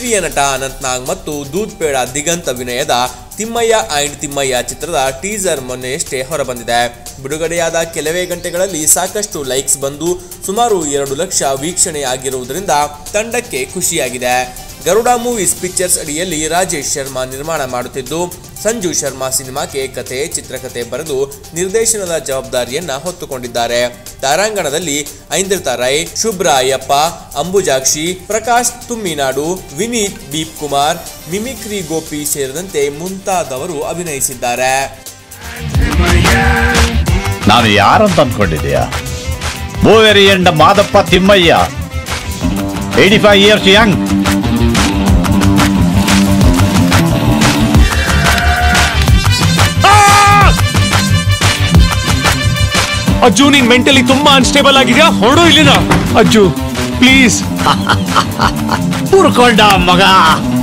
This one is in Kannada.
ಹಿರಿಯ ನಟ ಅನಂತ್ ನಾಗ್ ಮತ್ತು ದೂದ್ ಪೇಡ ದಿಗಂತ್ ಅಭಿನಯದ ತಿಮ್ಮಯ್ಯ ಅಂಡ್ ತಿಮ್ಮಯ್ಯ ಚಿತ್ರದ ಟೀಸರ್ ಮೊನ್ನೆಯಷ್ಟೇ ಹೊರಬಂದಿದೆ. ಬಿಡುಗಡೆಯಾದ ಕೆಲವೇ ಗಂಟೆಗಳಲ್ಲಿ ಸಾಕಷ್ಟು ಲೈಕ್ಸ್ ಬಂದು ಸುಮಾರು 2 ಲಕ್ಷ ವೀಕ್ಷಣೆ ಆಗಿರುವುದರಿಂದ ತಂಡಕ್ಕೆ ಖುಷಿಯಾಗಿದೆ. ಗರುಡ ಮೂವೀಸ್ ಪಿಕ್ಚರ್ಸ್ ಅಡಿಯಲ್ಲಿ ರಾಜೇಶ್ ಶರ್ಮಾ ನಿರ್ಮಾಣ ಮಾಡುತ್ತಿದ್ದು, ಸಂಜು ಶರ್ಮಾ ಸಿನಿಮಾಕ್ಕೆ ಕಥೆ, ಚಿತ್ರಕಥೆ ಬರೆದು ನಿರ್ದೇಶನದ ಜವಾಬ್ದಾರಿಯನ್ನ ಹೊತ್ತುಕೊಂಡಿದ್ದಾರೆ. ತಾರಾಂಗಣದಲ್ಲಿ ಐಂದ್ರಿತಾ ರೈ, ಶುಭ್ರಾ ಅಯ್ಯಪ್ಪ, ಅಂಬುಜಾಕ್ಷಿ, ಪ್ರಕಾಶ್ ತುಮ್ಮಿನಾಡು, ವಿನೀತ್ ಬೀಪ್ ಕುಮಾರ್, ಮಿಮಿಕ್ರಿ ಗೋಪಿ ಸೇರಿದಂತೆ ಮುಂತಾದವರು ಅಭಿನಯಿಸಿದ್ದಾರೆ. ನಾನು ಯಾರಂತ ಅನ್ಕೊಂಡಿದ್ಯಾ? ಮೂವೇರಿ ಎಂಡ ಮಾದಪ್ಪ ತಿಮ್ಮಯ್ಯ, 85 years young. ಅಜ್ಜು, ನೀನ್ ಮೆಂಟಲಿ ತುಂಬಾ ಅನ್ಸ್ಟೇಬಲ್ ಆಗಿದ್ಯಾ, ಹೊರಡು ಇಲ್ಲಿನ. ಅಜ್ಜು ಪ್ಲೀಸ್. ಉರ್ಕೊಂಡ ಮಗ.